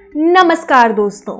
नमस्कार दोस्तों,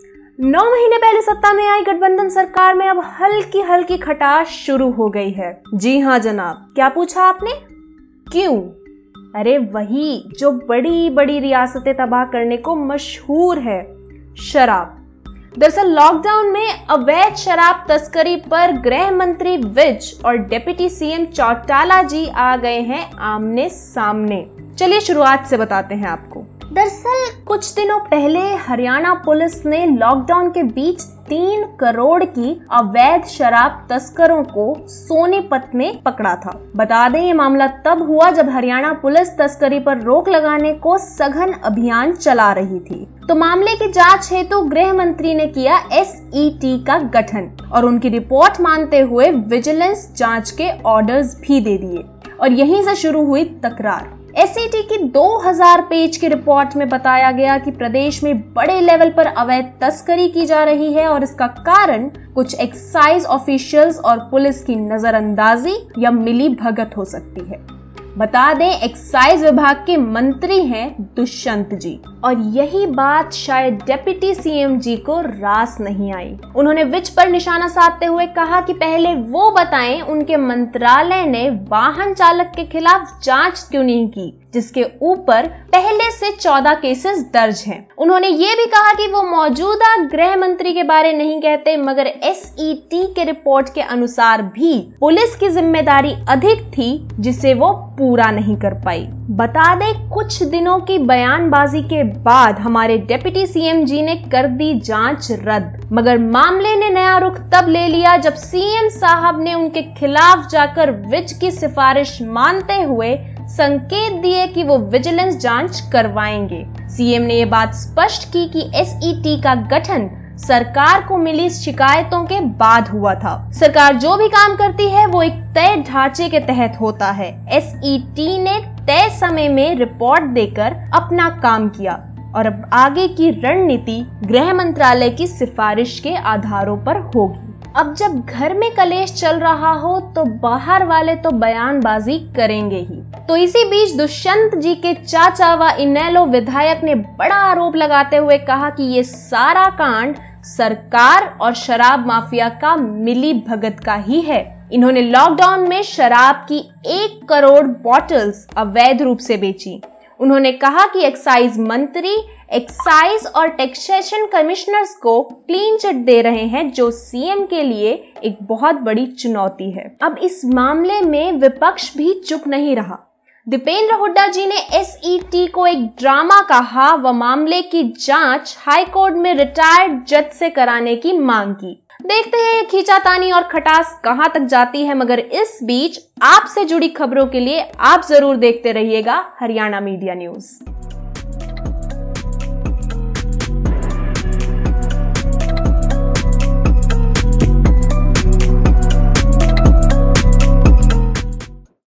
9 महीने पहले सत्ता में आई गठबंधन सरकार में अब हल्की हल्की खटास शुरू हो गई है। जी हाँ जनाब, क्या पूछा आपने? क्यों? अरे वही जो बड़ी बड़ी रियासतें तबाह करने को मशहूर है, शराब। दरअसल लॉकडाउन में अवैध शराब तस्करी पर गृह मंत्री विज और डिप्टी सीएम चौटाला जी आ गए हैं आमने सामने। चलिए शुरुआत से बताते हैं आपको। दरअसल कुछ दिनों पहले हरियाणा पुलिस ने लॉकडाउन के बीच 3 करोड़ की अवैध शराब तस्करों को सोनीपत में पकड़ा था। बता दें, ये मामला तब हुआ जब हरियाणा पुलिस तस्करी पर रोक लगाने को सघन अभियान चला रही थी। तो मामले की जांच हेतु गृह मंत्री ने किया SET का गठन और उनकी रिपोर्ट मानते हुए विजिलेंस जांच के ऑर्डर्स भी दे दिए और यहीं से शुरू हुई तकरार। SET की 2000 पेज की रिपोर्ट में बताया गया कि प्रदेश में बड़े लेवल पर अवैध तस्करी की जा रही है और इसका कारण कुछ एक्साइज ऑफिशियल्स और पुलिस की नजरअंदाजी या मिली भगत हो सकती है। बता दें, एक्साइज विभाग के मंत्री हैं दुष्यंत जी, और यही बात शायद डिप्टी सीएम जी को रास नहीं आई। उन्होंने विज पर निशाना साधते हुए कहा कि पहले वो बताएं उनके मंत्रालय ने वाहन चालक के खिलाफ जांच क्यों नहीं की, जिसके ऊपर पहले से 14 केसेस दर्ज हैं। उन्होंने ये भी कहा कि वो मौजूदा गृह मंत्री के बारे नहीं कहते, मगर SET के रिपोर्ट के अनुसार भी पुलिस की जिम्मेदारी अधिक थी जिसे वो पूरा नहीं कर पाई। बता दें, कुछ दिनों की बयानबाजी के बाद हमारे डिप्टी सीएम जी ने कर दी जांच रद्द, मगर मामले ने नया रुख तब ले लिया जब सीएम साहब ने उनके खिलाफ जाकर विज की सिफारिश मानते हुए संकेत दिए कि वो विजिलेंस जांच करवाएंगे। सीएम ने ये बात स्पष्ट की कि SET का गठन सरकार को मिली शिकायतों के बाद हुआ था। सरकार जो भी काम करती है वो एक तय ढांचे के तहत होता है। SET ने तय समय में रिपोर्ट देकर अपना काम किया और अब आगे की रणनीति गृह मंत्रालय की सिफारिश के आधारों पर होगी। अब जब घर में कलेश चल रहा हो तो बाहर वाले तो बयानबाजी करेंगे ही। तो इसी बीच दुष्यंत जी के चाचा व इनेलो विधायक ने बड़ा आरोप लगाते हुए कहा कि ये सारा कांड सरकार और शराब माफिया का मिली भगत का ही है। इन्होंने लॉकडाउन में शराब की 1 करोड़ बॉटल्स अवैध रूप से बेची। उन्होंने कहा कि एक्साइज मंत्री एक्साइज और टैक्सेशन कमिश्नर्स को क्लीन चिट दे रहे हैं, जो सीएम के लिए एक बहुत बड़ी चुनौती है। अब इस मामले में विपक्ष भी चुप नहीं रहा। दीपेंद्र हुड्डा जी ने SET को एक ड्रामा कहा व मामले की जांच हाई कोर्ट में रिटायर्ड जज से कराने की मांग की। देखते हैं खींचातानी और खटास कहां तक जाती है, मगर इस बीच आपसे जुड़ी खबरों के लिए आप जरूर देखते रहिएगा हरियाणा मीडिया न्यूज।